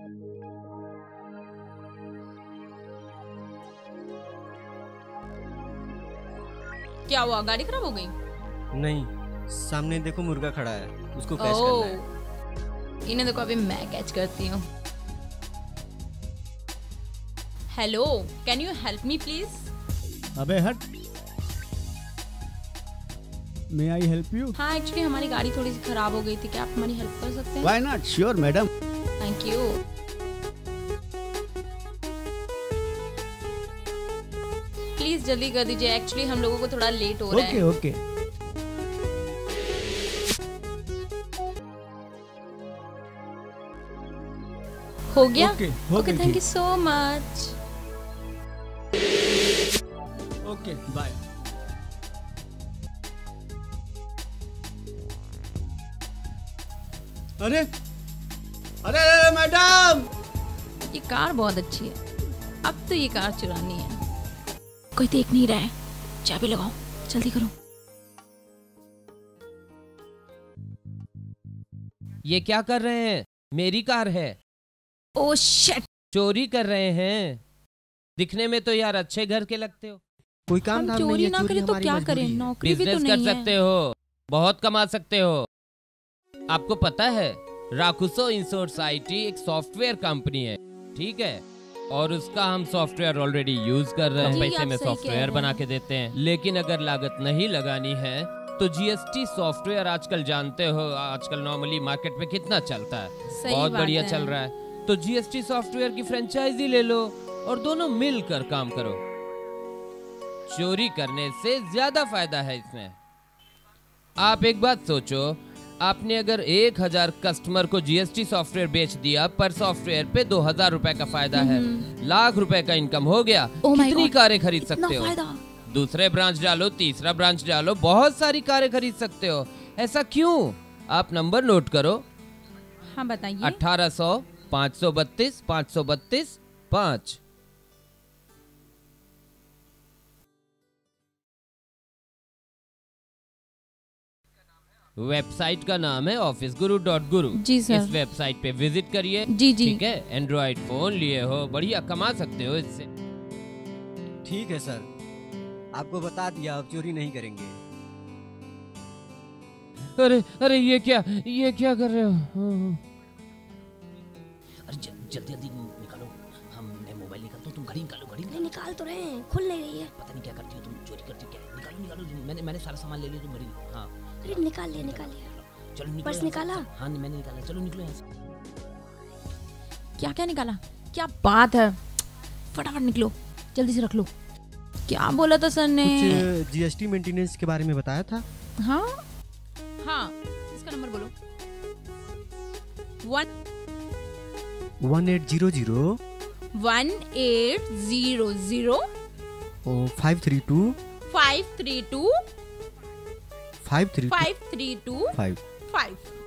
क्या हुआ, गाड़ी खराब हो गई? नहीं, सामने देखो मुर्गा खड़ा है, उसको कैच करना है। इन्हें देखो, अभी मैं कैच करती हूँ। Hello, can you help me please? अबे हट। May I help you? हाँ, एक्चुअली हमारी गाड़ी थोड़ी सी खराब हो गई थी, क्या आप हमारी हेल्प कर सकते हैं? Why not, sure madam. Thank you. Please जल्दी कर दीजिए, एक्चुअली हम लोगों को थोड़ा लेट हो रहा है। ओके। हो गया? Okay, thank you so much. Okay, bye. अरे अरे अरे मैडम, ये कार बहुत अच्छी है, अब तो ये कार चुरानी है। कोई देख नहीं रहा है, चाबी लगाओ, जल्दी करो। ये क्या कर रहे हैं? मेरी कार है। ओह शिट, चोरी कर रहे हैं। दिखने में तो यार अच्छे घर के लगते हो। कोई काम धाम नहीं चोरी है, ना करें तो क्या करें? नौकरी भी तो बिजनेस नहीं कर है। सकते हो, बहुत कमा सकते हो। आपको पता है राकुसो इन सोसाइटी एक सॉफ्टवेयर कंपनी है, ठीक है, और उसका हम सॉफ्टवेयर ऑलरेडी यूज कर रहे हैं। पैसे में सॉफ्टवेयर बना के देते हैं, लेकिन अगर लागत नहीं लगानी है तो जीएसटी सॉफ्टवेयर आजकल जानते हो, आजकल नॉर्मली मार्केट में कितना चलता है, बहुत बढ़िया चल रहा है। तो जीएसटी सॉफ्टवेयर की फ्रेंचाइजी ले लो और दोनों मिलकर काम करो। चोरी करने से ज्यादा फायदा है इसमें। आप एक बात सोचो, आपने अगर 1000 कस्टमर को जीएसटी सॉफ्टवेयर बेच दिया, पर सॉफ्टवेयर पे 2000 रुपए का फायदा है, लाख रुपए का इनकम हो गया। कितनी कारें खरीद सकते हो? दूसरे ब्रांच डालो, तीसरा ब्रांच डालो, बहुत सारी कारें खरीद सकते हो। ऐसा क्यों? आप नंबर नोट करो। हाँ बताइए। 1800 532 532 5। वेबसाइट का नाम है officeguru.guru। जी सर। इस वेबसाइट पे विजिट करिए। जी जी। ठीक है, एंड्रॉइड फोन लिए हो, बढ़िया कमा सकते हो इससे। ठीक है सर, आपको बता दिया, अब चोरी नहीं करेंगे। अरे अरे ये क्या कर रहे हो? अरे जल्दी जल्दी निकालो, हमने मोबाइल निकाल दो, तुम घड़ी निकालो। घड़ी नहीं निकाल तो रहे हैं, खुल नहीं रही है। पता नहीं क्या करती हो तुम, चोरी करती हो क्या? निकालो। मैंने सारा सामान ले लिया, तुम घड़ी। हाँ अरे निकाल लिया। चलो निकलो। पर्स निकाला? हाँ मैंने निकाला, चलो निकलो यहाँ से। क्या निकाला? क्या बात है, फटाफट निकलो, जल्दी से रख लो। क्या बोला था सर ने? कुछ जीएसटी मेंटेनेंस के बारे में बताया था। हाँ, इसका नंबर बोलो। 1800 1800 532 532 532 532 5। 5।